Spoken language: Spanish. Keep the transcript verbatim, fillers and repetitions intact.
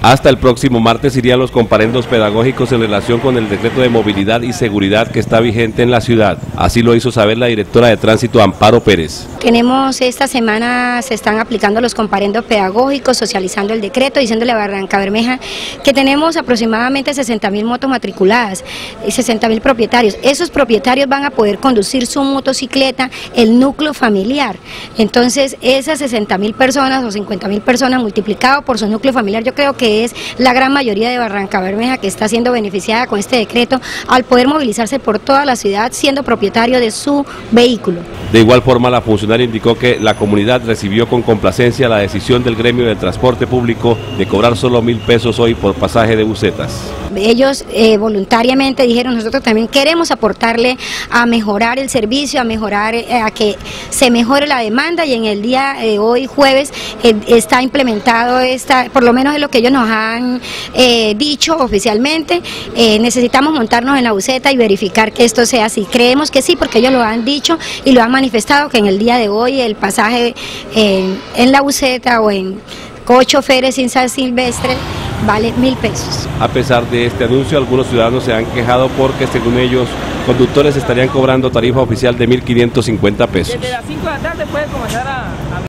Hasta el próximo martes irían los comparendos pedagógicos en relación con el decreto de movilidad y seguridad que está vigente en la ciudad. Así lo hizo saber la directora de Tránsito, Amparo Pérez. Tenemos esta semana, se están aplicando los comparendos pedagógicos, socializando el decreto, diciéndole a Barrancabermeja que tenemos aproximadamente sesenta mil motos matriculadas y sesenta mil propietarios. Esos propietarios van a poder conducir su motocicleta, el núcleo familiar. Entonces, esas sesenta mil personas o cincuenta mil personas multiplicado por su núcleo familiar, yo creo que es la gran mayoría de Barrancabermeja que está siendo beneficiada con este decreto al poder movilizarse por toda la ciudad siendo propietario de su vehículo. De igual forma, la funcionaria indicó que la comunidad recibió con complacencia la decisión del gremio de transporte público de cobrar solo mil pesos hoy por pasaje de busetas. Ellos eh, voluntariamente dijeron, nosotros también queremos aportarle a mejorar el servicio, a mejorar, eh, a que se mejore la demanda, y en el día de hoy, jueves, eh, está implementado, esta, por lo menos es lo que ellos nos han eh, dicho oficialmente. Eh, necesitamos montarnos en la buseta y verificar que esto sea así. Creemos que sí, porque ellos lo han dicho y lo han manifestado, que en el día de hoy el pasaje eh, en la buseta o en cochoferes sin San Silvestre vale mil pesos. A pesar de este anuncio, algunos ciudadanos se han quejado porque, según ellos, conductores estarían cobrando tarifa oficial de mil quinientos cincuenta pesos. Desde las cinco de la tarde puede comenzar a... a